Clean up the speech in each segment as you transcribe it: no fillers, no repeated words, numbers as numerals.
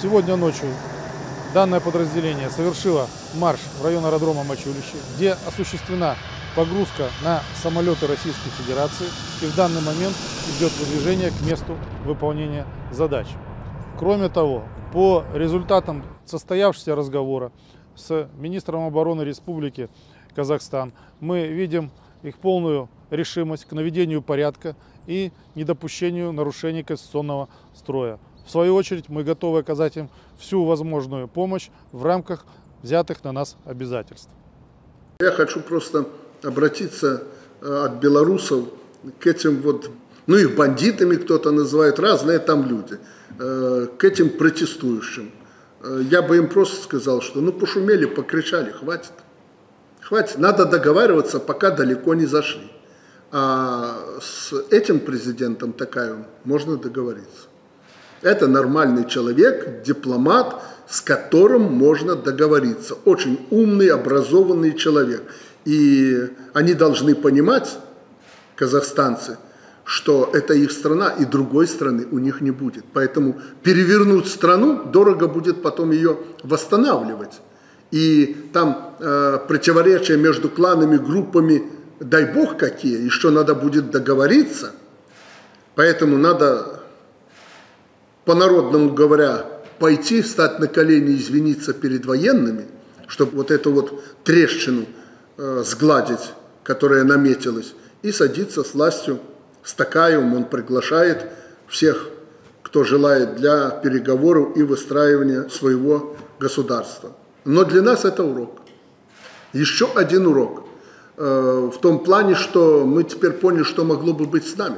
Сегодня ночью данное подразделение совершило марш в район аэродрома Мачулище, где осуществлена погрузка на самолеты Российской Федерации, и в данный момент идет выдвижение к месту выполнения задач. Кроме того, по результатам состоявшегося разговора с министром обороны Республики Казахстан мы видим их полную решимость к наведению порядка и недопущению нарушений конституционного строя. В свою очередь мы готовы оказать им всю возможную помощь в рамках взятых на нас обязательств. Я хочу просто обратиться от белорусов к этим вот, ну их бандитами кто-то называет, разные там люди, к этим протестующим. Я бы им просто сказал, что ну пошумели, покричали, хватит. Хватит, надо договариваться, пока далеко не зашли. А с этим президентом Токаевым можно договориться. Это нормальный человек, дипломат, с которым можно договориться. Очень умный, образованный человек. И они должны понимать, казахстанцы, что это их страна, и другой страны у них не будет. Поэтому перевернуть страну, дорого будет потом ее восстанавливать. И там противоречия между кланами, группами, дай бог какие, еще надо будет договориться. Поэтому надо, по-народному говоря, пойти, встать на колени, извиниться перед военными, чтобы вот эту вот трещину сгладить, которая наметилась, и садиться с властью, с Токаевым. Он приглашает всех, кто желает, для переговоров и выстраивания своего государства. Но для нас это урок. Еще один урок. В том плане, что мы теперь поняли, что могло бы быть с нами.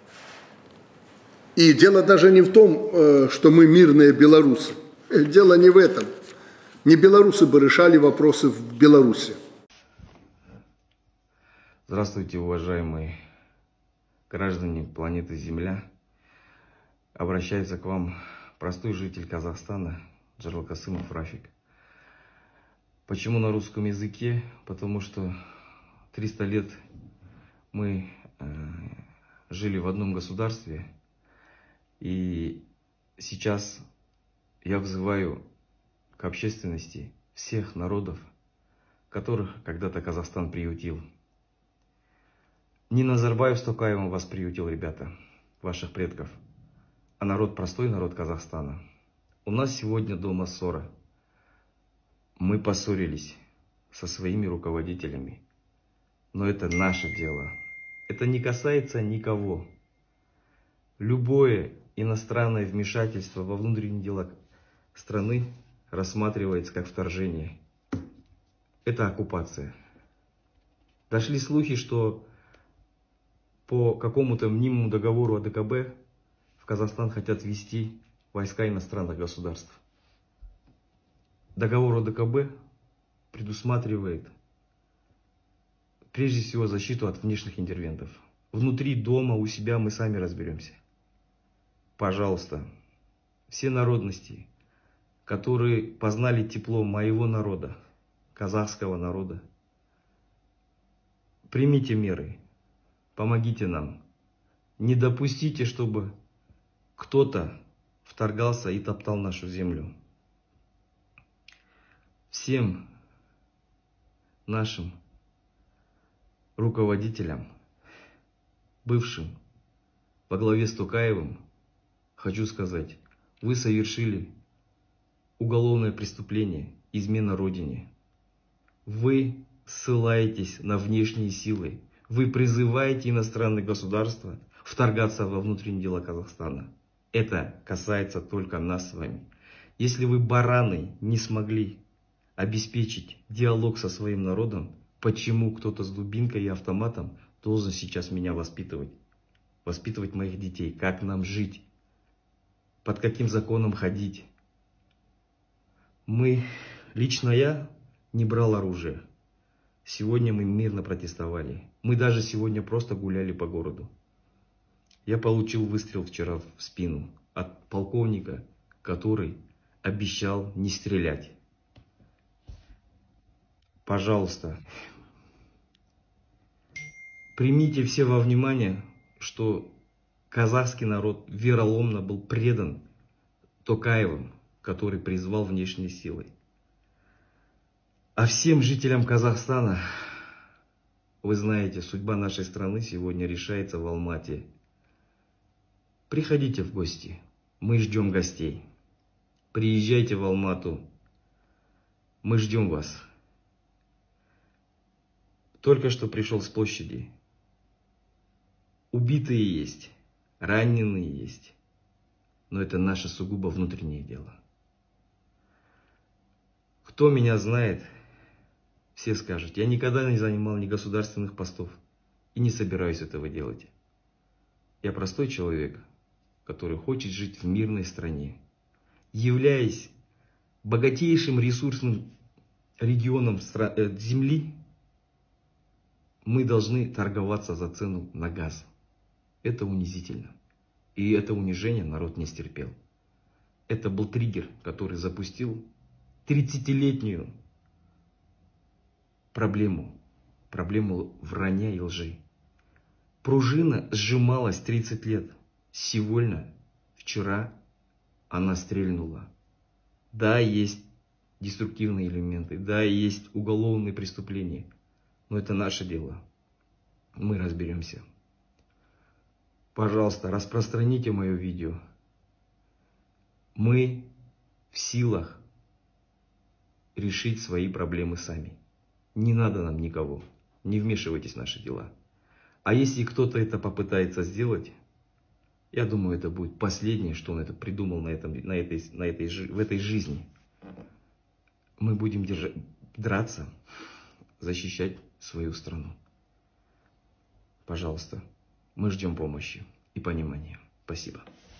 И дело даже не в том, что мы мирные белорусы. Дело не в этом. Не белорусы бы решали вопросы в Беларуси. Здравствуйте, уважаемые граждане планеты Земля. Обращается к вам простой житель Казахстана Джарлкасымов Рафик. Почему на русском языке? Потому что 300 лет мы жили в одном государстве. И сейчас я взываю к общественности всех народов, которых когда-то Казахстан приютил. Не Назарбаев с Токаевым вас приютил, ребята, ваших предков, а народ, простой народ Казахстана. У нас сегодня дома ссора. Мы поссорились со своими руководителями. Но это наше дело. Это не касается никого. Любое иностранное вмешательство во внутренние дела страны рассматривается как вторжение. Это оккупация. Дошли слухи, что по какому-то мнимому договору АДКБ в Казахстан хотят ввести войска иностранных государств. Договор ОДКБ предусматривает прежде всего защиту от внешних интервентов. Внутри дома, у себя мы сами разберемся. Пожалуйста, все народности, которые познали тепло моего народа, казахского народа, примите меры, помогите нам. Не допустите, чтобы кто-то вторгался и топтал нашу землю. Всем нашим руководителям, бывшим, во главе с Токаевым, хочу сказать, вы совершили уголовное преступление, измена Родине. Вы ссылаетесь на внешние силы, вы призываете иностранные государства вторгаться во внутренние дела Казахстана. Это касается только нас с вами. Если вы, бараны, не смогли обеспечить диалог со своим народом, почему кто-то с дубинкой и автоматом должен сейчас меня воспитывать? Воспитывать моих детей, как нам жить, под каким законом ходить. Лично я не брал оружие. Сегодня мы мирно протестовали. Мы даже сегодня просто гуляли по городу. Я получил выстрел вчера в спину от полковника, который обещал не стрелять. Пожалуйста, примите все во внимание, что казахский народ вероломно был предан Токаевым, который призвал внешние силы. А всем жителям Казахстана, вы знаете, судьба нашей страны сегодня решается в Алмате. Приходите в гости, мы ждем гостей. Приезжайте в Алмату, мы ждем вас. Только что пришел с площади. Убитые есть, раненые есть, но это наше сугубо внутреннее дело. Кто меня знает, все скажут, я никогда не занимал ни государственных постов и не собираюсь этого делать. Я простой человек, который хочет жить в мирной стране, являясь богатейшим ресурсным регионом Земли. Мы должны торговаться за цену на газ. Это унизительно. И это унижение народ не стерпел. Это был триггер, который запустил 30-летнюю проблему вранья и лжи. Пружина сжималась 30 лет. Сегодня, вчера она стрельнула. Да, есть деструктивные элементы, да, есть уголовные преступления. Но это наше дело. Мы разберемся. Пожалуйста, распространите мое видео. Мы в силах решить свои проблемы сами. Не надо нам никого. Не вмешивайтесь в наши дела. А если кто-то это попытается сделать, я думаю, это будет последнее, что он это придумал в этой жизни. Мы будем драться, защищать свою страну. Пожалуйста, мы ждем помощи и понимания. Спасибо.